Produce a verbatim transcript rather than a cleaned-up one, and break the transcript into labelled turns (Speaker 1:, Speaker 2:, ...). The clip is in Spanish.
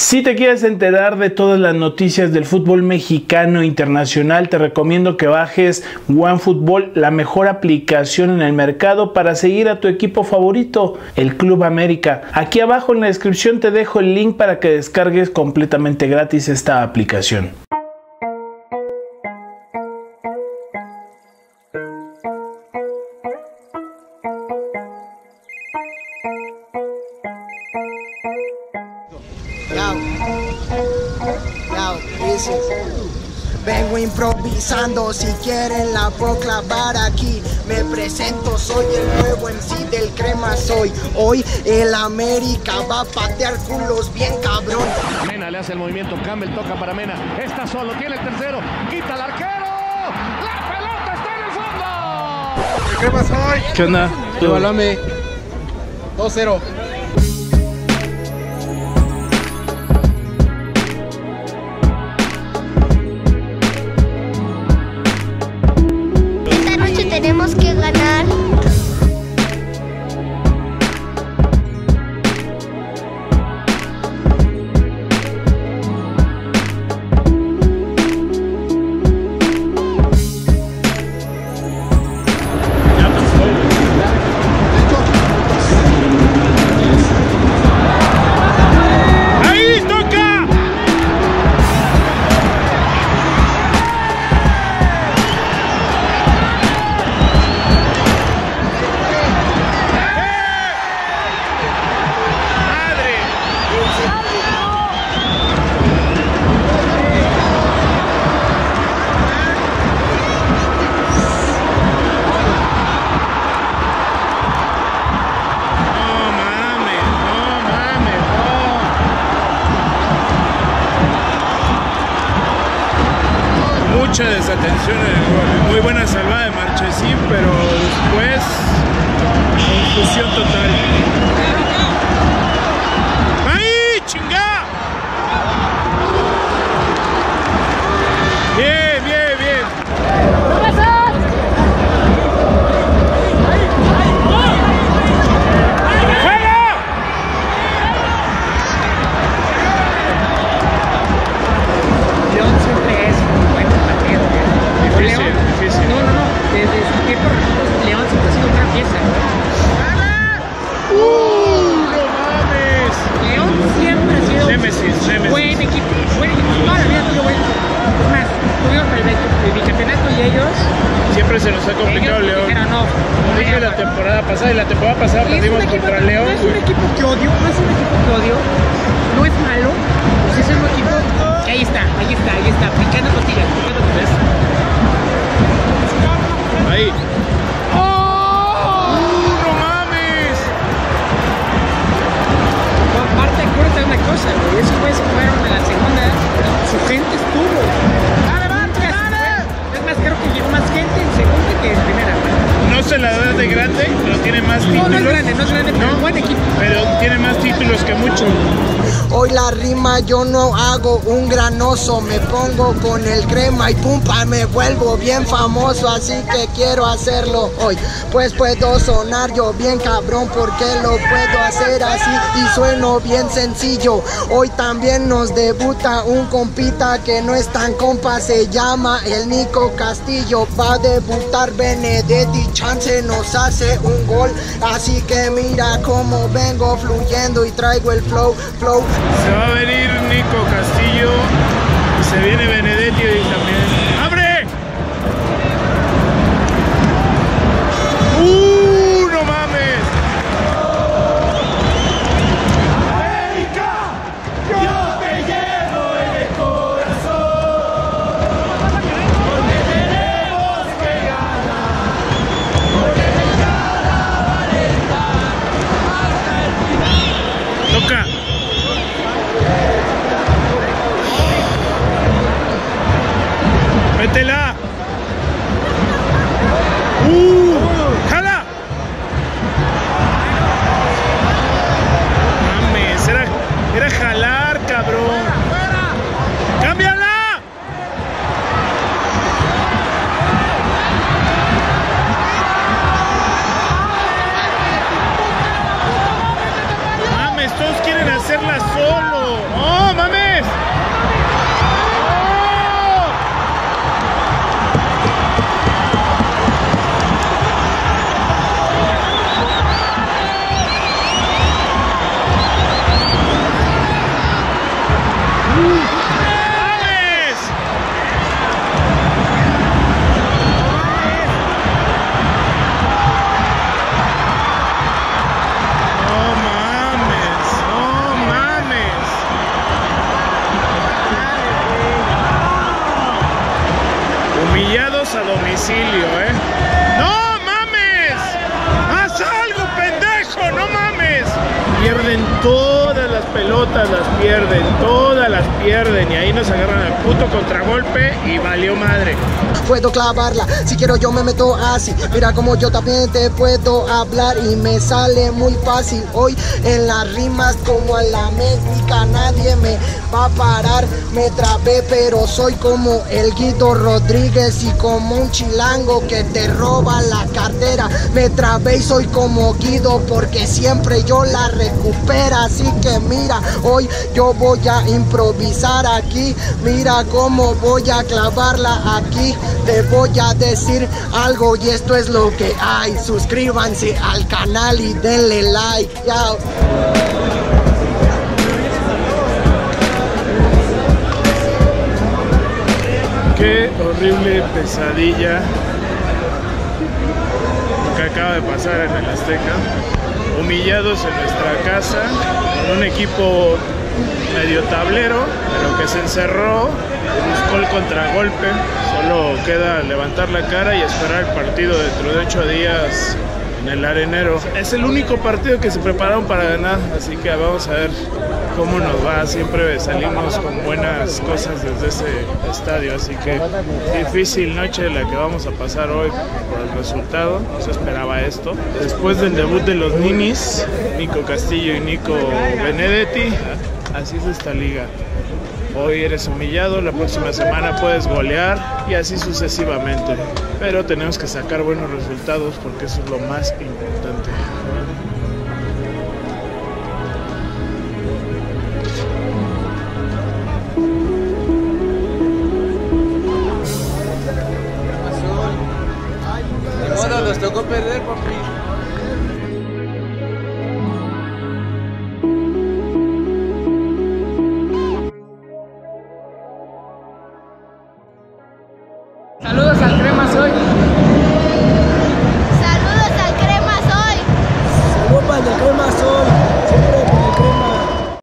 Speaker 1: Si te quieres enterar de todas las noticias del fútbol mexicano e internacional, te recomiendo que bajes OneFootball, la mejor aplicación en el mercado para seguir a tu equipo favorito, el Club América. Aquí abajo en la descripción te dejo el link para que descargues completamente gratis esta aplicación.
Speaker 2: Vengo improvisando, si quieren la puedo clavar aquí. Me presento, soy el nuevo M C del Crema soy. Hoy el América va a patear culos bien cabrón.
Speaker 3: Mena le hace el movimiento, Campbell toca para Mena. Está solo, tiene el tercero, quita al arquero. ¡La pelota está en el fondo!
Speaker 4: ¿Qué Crema soy?
Speaker 1: ¿Qué onda?
Speaker 4: Evalúame. dos cero.
Speaker 5: Tenemos que ganar.
Speaker 1: Mucha desatención en el gol, muy buena salvada de Marchesín, pero después confusión total. ¡Ahí, chinga! Bien, bien, bien. Siempre se nos ha complicado
Speaker 6: ellos,
Speaker 1: León.
Speaker 6: Pero no,
Speaker 1: Como dije la temporada pasada y la temporada pasada perdimos contra León.
Speaker 6: No es un equipo que odio, no es un equipo que odio, no es malo, pues es un equipo que ahí está, ahí está, ahí está, picando costillas, picando costillas.
Speaker 1: Ahí. ¡Oh! ¡No mames!
Speaker 6: Aparte, acuérdate una cosa, güey, esos güeyes jugaron en la segunda, su gente estuvo. Creo que llegó más gente en segunda que en primera.
Speaker 1: No se la da de grande, pero tiene más títulos.
Speaker 6: No, no es grande, no es grande, pero
Speaker 1: ¿no?
Speaker 6: Buen equipo.
Speaker 1: Pero tiene más títulos que mucho.
Speaker 2: Hoy la rima yo no hago un granoso, me pongo con el Crema y pumpa, me vuelvo bien famoso, así que quiero hacerlo hoy. Pues puedo sonar yo bien cabrón porque lo puedo hacer así y sueno bien sencillo. Hoy también nos debuta un compita que no es tan compa, se llama el Nico Castillo. Va a debutar Benedetti, chance nos hace un gol, así que mira cómo vengo fluyendo y traigo el flow, flow.
Speaker 1: Se va a venir Nico Castillo y se viene Benedetti y también. ¡Abre! ¡Uh! ¡No mames!
Speaker 3: ¡América! ¡Yo te llevo en el corazón! Porque tenemos que ganar. Porque de cada vareta hasta el final.
Speaker 1: Toca. ¡Métela! ¡Uh! ¡Jala! Mames, era, era jalar, cabrón. ¡Cámbiala! hacerla solo. ¡Oh, domicilio, ¿eh? ¡No mames! ¡Haz algo, pendejo! ¡No mames! Pierden todas las pelotas, las pierden, todas las pierden. Y ahí nos agarran al puto contragolpe y valió madre.
Speaker 2: Puedo clavarla, si quiero yo me meto así. Mira como yo también te puedo hablar y me sale muy fácil. Hoy en las rimas como en la métrica nadie me va a parar. Me trabé pero soy como el Guido Rodríguez y como un chilango que te roba la cartera. Me trabé y soy como Guido porque siempre yo la recupero. Así que mira, hoy yo voy a improvisar aquí. Mira cómo voy a clavarla aquí. Te voy a decir algo y esto es lo que hay. Suscríbanse al canal y denle like. Chao.
Speaker 1: Qué horrible pesadilla lo que acaba de pasar en el Azteca. Humillados en nuestra casa, con un equipo medio tablero, pero que se encerró, buscó el contragolpe. Solo queda levantar la cara y esperar el partido dentro de ocho días en el Arenero. Es el único partido que se prepararon para ganar, así que vamos a ver cómo nos va. Siempre salimos con buenas cosas desde ese estadio, así que difícil noche la que vamos a pasar hoy por el resultado. No se esperaba esto. Después del debut de los Ninis, Nico Castillo y Nico Benedetti, así es esta liga. Hoy eres humillado, la próxima semana puedes golear y así sucesivamente. Pero tenemos que sacar buenos resultados porque eso es lo más importante.